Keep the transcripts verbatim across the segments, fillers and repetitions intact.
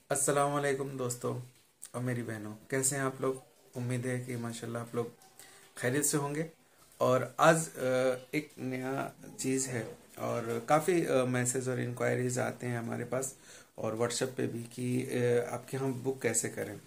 अस्सलाम वालेकुम दोस्तों और मेरी बहनों, कैसे हैं आप लोग। उम्मीद है कि माशाल्लाह आप लोग खैरियत से होंगे। और आज अ, एक नया चीज़ है और काफ़ी मैसेज और इंक्वायरीज आते हैं हमारे पास और व्हाट्सएप पे भी कि अ, आपके यहाँ बुक कैसे करें।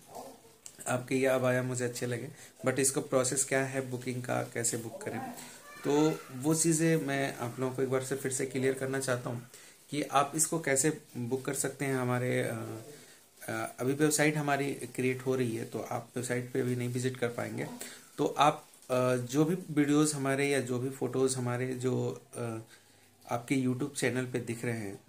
आपके ये अब आया मुझे अच्छे लगे, बट इसका प्रोसेस क्या है, बुकिंग का कैसे बुक करें। तो वो चीज़ें मैं आप लोगों को एक बार से फिर से क्लियर करना चाहता हूँ कि आप इसको कैसे बुक कर सकते हैं। हमारे अ, अ, अभी वेबसाइट हमारी क्रिएट हो रही है, तो आप वेबसाइट पे अभी नहीं विजिट कर पाएंगे। तो आप अ, जो भी वीडियोस हमारे या जो भी फोटोज़ हमारे जो अ, आपके यूट्यूब चैनल पे दिख रहे हैं,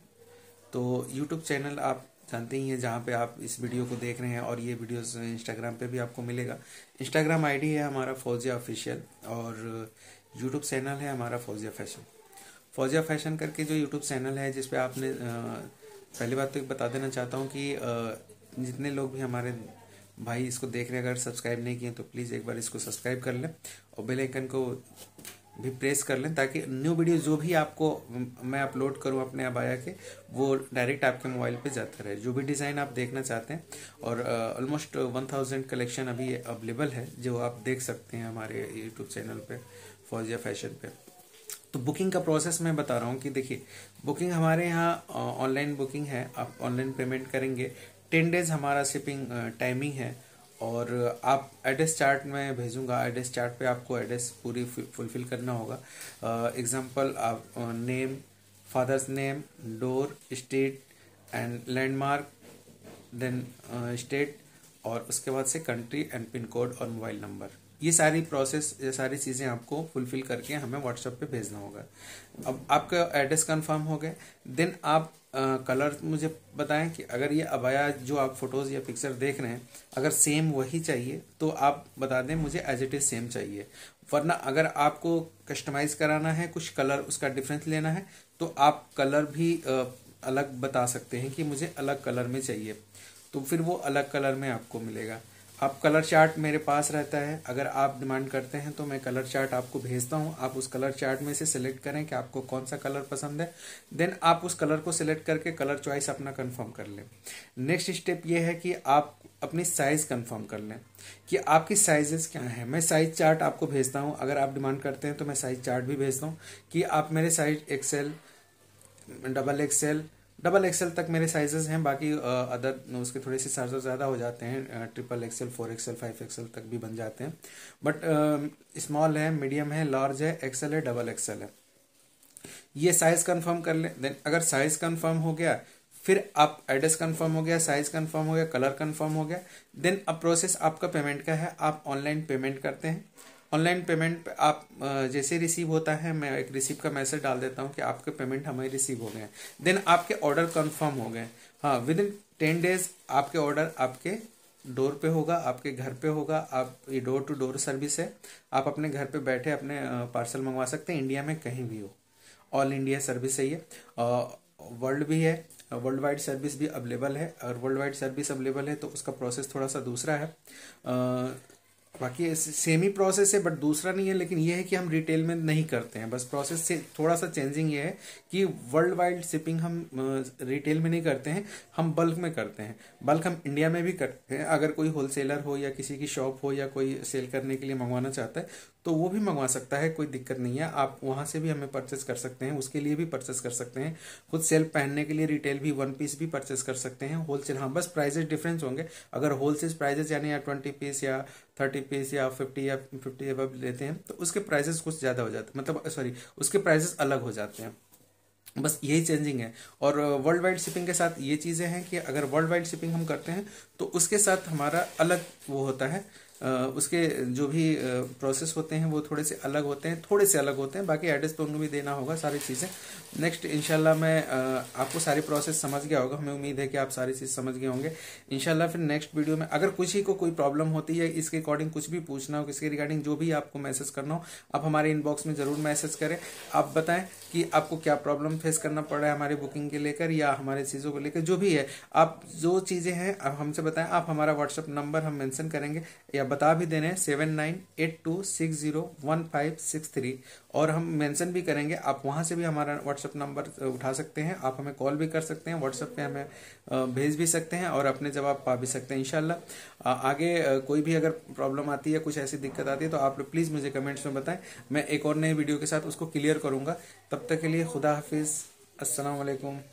तो यूट्यूब चैनल आप जानते ही हैं जहाँ पे आप इस वीडियो को देख रहे हैं, और ये वीडियोस इंस्टाग्राम पे भी आपको मिलेगा। इंस्टाग्राम आईडी है हमारा फौजिया ऑफिशियल, और यूट्यूब चैनल है हमारा फौजिया फैशन। फौजिया फैशन करके जो यूट्यूब चैनल है, जिस पे आपने अ, पहली बात तो एक बता देना चाहता हूँ कि अ, जितने लोग भी हमारे भाई इसको देख रहे हैं, अगर सब्सक्राइब नहीं किए तो प्लीज़ एक बार इसको सब्सक्राइब कर लें और बेल आइकन को भी प्रेस कर लें, ताकि न्यू वीडियो जो भी आपको मैं अपलोड करूं अपने अबाया के, वो डायरेक्ट आपके मोबाइल पे जाता रहे, जो भी डिज़ाइन आप देखना चाहते हैं। और ऑलमोस्ट वन थाउजेंड कलेक्शन अभी अवेलेबल है, जो आप देख सकते हैं हमारे यूट्यूब चैनल पे फौजिया फैशन पे। तो बुकिंग का प्रोसेस मैं बता रहा हूँ कि देखिए, बुकिंग हमारे यहाँ ऑनलाइन बुकिंग है। आप ऑनलाइन पेमेंट करेंगे, टेन डेज हमारा शिपिंग टाइमिंग है। और आप एड्रेस चार्ट में भेजूंगा, एड्रेस चार्ट पे आपको एड्रेस पूरी फुलफिल करना होगा। एग्जांपल, आप name, father's name, door, state and landmark, then state, और उसके बाद से कंट्री एंड पिन कोड और मोबाइल नंबर। ये सारी प्रोसेस, ये सारी चीज़ें आपको फुलफिल करके हमें व्हाट्सएप पे भेजना होगा। अब आपका एड्रेस कंफर्म हो गए, देन आप कलर मुझे बताएं कि अगर ये अबाया जो आप फोटोज़ या पिक्चर देख रहे हैं, अगर सेम वही चाहिए तो आप बता दें मुझे एज इट इज़ सेम चाहिए। वरना अगर आपको कस्टमाइज कराना है, कुछ कलर उसका डिफरेंस लेना है, तो आप कलर भी अ, अलग बता सकते हैं कि मुझे अलग कलर में चाहिए, तो फिर वो अलग कलर में आपको मिलेगा। आप कलर चार्ट मेरे पास रहता है, अगर आप डिमांड करते हैं तो मैं कलर चार्ट आपको भेजता हूं। आप उस कलर चार्ट में से सिलेक्ट करें कि आपको कौन सा कलर पसंद है, देन आप उस कलर को सिलेक्ट करके कलर चॉइस अपना कंफर्म कर लें। नेक्स्ट स्टेप ये है कि आप अपनी साइज कंफर्म कर लें कि आपकी साइजेस क्या है। मैं साइज चार्ट आपको भेजता हूं, अगर आप डिमांड करते हैं तो मैं साइज चार्ट भी भेजता हूं कि आप मेरे size XL, double XL, double XL तक मेरे साइजेस हैं। बाकी अदर उसके थोड़े से साइजेस ज़्यादा हो जाते हैं, triple XL, four XL, five XL तक भी बन जाते हैं। बट स्मॉल है, मीडियम है, लार्ज है, एक्सेल है, डबल एक्सेल है। ये साइज कंफर्म कर लें। देन अगर साइज कंफर्म हो गया, फिर आप एड्रेस कंफर्म हो गया, साइज कंफर्म हो गया, कलर कंफर्म हो गया, देन अब प्रोसेस आपका पेमेंट का है। आप ऑनलाइन पेमेंट करते हैं। ऑनलाइन पेमेंट पे आप अ, जैसे रिसीव होता है, मैं एक रिसीव का मैसेज डाल देता हूँ कि आपके पेमेंट हमें रिसीव हो गए हैं। देन आपके ऑर्डर कंफर्म हो गए। हाँ, विद इन टेन डेज आपके ऑर्डर आपके डोर पे होगा, आपके घर पे होगा। आप ये डोर टू डोर सर्विस है, आप अपने घर पे बैठे अपने पार्सल मंगवा सकते हैं, इंडिया में कहीं भी हो। ऑल इंडिया सर्विस है ये, वर्ल्ड भी है, वर्ल्ड वाइड सर्विस भी अवेलेबल है। और वर्ल्ड वाइड सर्विस अवेलेबल है तो उसका प्रोसेस थोड़ा सा दूसरा है। अ, बाकी सेम ही प्रोसेस है, बट दूसरा नहीं है। लेकिन ये है कि हम रिटेल में नहीं करते हैं, बस प्रोसेस से थोड़ा सा चेंजिंग ये है कि वर्ल्ड वाइड शिपिंग हम रिटेल में नहीं करते हैं, हम बल्क में करते हैं। बल्क हम इंडिया में भी करते हैं। अगर कोई होलसेलर हो या किसी की शॉप हो या कोई सेल करने के लिए मंगवाना चाहता है तो वो भी मंगवा सकता है, कोई दिक्कत नहीं है। आप वहां से भी हमें परचेस कर सकते हैं, उसके लिए भी परचेस कर सकते हैं। खुद सेल पहनने के लिए रिटेल भी वन पीस भी परचेस कर सकते हैं। होलसेल, हाँ, बस प्राइजेस डिफरेंस होंगे। अगर होलसेल प्राइजेस यानी या ट्वेंटी पीस या थर्टी पीस या फिफ्टी या फिफ्टी एबव लेते हैं तो उसके प्राइसेस कुछ ज़्यादा हो जाते हैं, मतलब सॉरी, उसके प्राइसेस अलग हो जाते हैं। बस यही चेंजिंग है। और वर्ल्ड वाइड शिपिंग के साथ ये चीज़ें हैं कि अगर वर्ल्ड वाइड शिपिंग हम करते हैं तो उसके साथ हमारा अलग वो होता है। अ, उसके जो भी प्रोसेस होते हैं वो थोड़े से अलग होते हैं, थोड़े से अलग होते हैं। बाकी एड्रेस तो उनको भी देना होगा, सारी चीज़ें। नेक्स्ट इंशाल्लाह मैं अ, आपको सारी प्रोसेस समझ गया होगा, हमें उम्मीद है कि आप सारी चीज़ समझ गए होंगे। इंशाल्लाह फिर नेक्स्ट वीडियो में अगर कुछ ही को कोई प्रॉब्लम होती है, इसके अकॉर्डिंग कुछ भी पूछना हो, इसके रिगार्डिंग जो भी आपको मैसेज करना हो, आप हमारे इनबॉक्स में ज़रूर मैसेज करें। आप बताएं कि आपको क्या प्रॉब्लम फेस करना पड़ रहा है हमारी बुकिंग के लेकर या हमारे चीज़ों को लेकर, जो भी है। आप जो चीज़ें हैं आप हमसे बताएं। आप हमारा व्हाट्सअप नंबर हम मेंशन करेंगे या बता भी देने seven nine eight two six zero one five six three, और हम मेंशन भी करेंगे, आप वहां से भी हमारा व्हाट्सएप नंबर उठा सकते हैं, आप हमें कॉल भी कर सकते हैं, व्हाट्सएप पे हमें भेज भी सकते हैं और अपने जवाब पा भी सकते हैं इंशाल्लाह। आगे कोई भी अगर प्रॉब्लम आती है, कुछ ऐसी दिक्कत आती है, तो आप लोग प्लीज़ मुझे कमेंट्स में बताएं, मैं एक और नए वीडियो के साथ उसको क्लियर करूंगा। तब तक के लिए खुदा हाफिज़, अस्सलाम वालेकुम।